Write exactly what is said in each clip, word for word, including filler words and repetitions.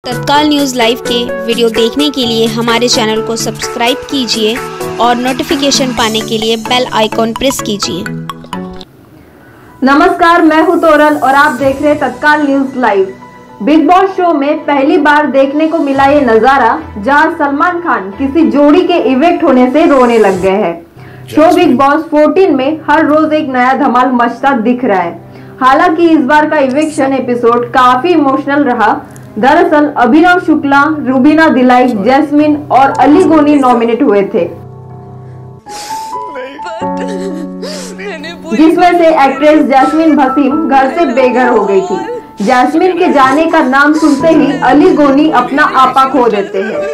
तत्काल news live के video देखने के लिए हमारे चैनल को सब्सक्राइब कीजिए और नोटिफिकेशन पाने के लिए बेल आइकॉन प्रेस कीजिए। नमस्कार, मैं हूं तोरल और आप देख रहे हैं तत्काल news live. Bigg Boss show में पहली बार देखने को मिला ये नजारा, जहां सलमान खान किसी जोड़ी के इवेक्ट होने से रोने लग गए हैं। शो बिग बॉस चौदह में हर रोज एक नया धमाल मचता दिख रहा है। हालांकि इस बार का इवेक्शन एपिसोड काफी इमोशनल रहा। दरअसल अभिनव शुक्ला, रूबीना दिलाई, जैस्मिन और अली गोनी नॉमिनेट हुए थे, जिसमें से एक्ट्रेस जैस्मिन भसीन घर से बेघर हो गई थी। जैस्मिन के जाने का नाम सुनते ही अली गोनी अपना आपा खो देते हैं।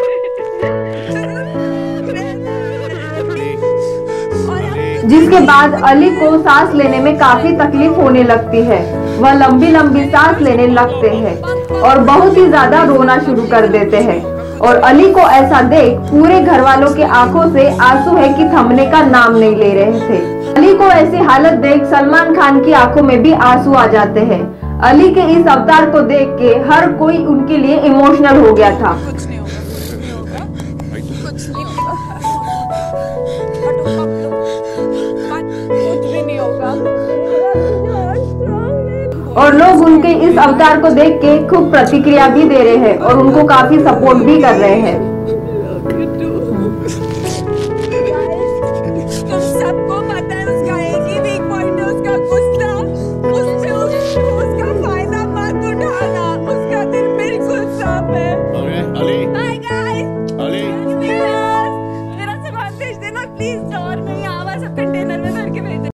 जिसके बाद अली को सांस लेने में काफी तकलीफ होने लगती है। वह लंबी लंबी सांस लेने लगते हैं और बहुत ही ज्यादा रोना शुरू कर देते हैं। और अली को ऐसा देख पूरे घर वालों के आंखों से आंसू है कि थमने का नाम नहीं ले रहे थे। अली को ऐसी हालत देख सलमान खान की आंखों में भी आंसू आ जाते हैं। अली के इस अवतार को देख के हर कोई उनके लिए इमोशनल हो गया था। और लोग उनके इस अवतार को देख के खूब प्रतिक्रिया भी दे रहे हैं और उनको काफी सपोर्ट भी कर रहे हैं।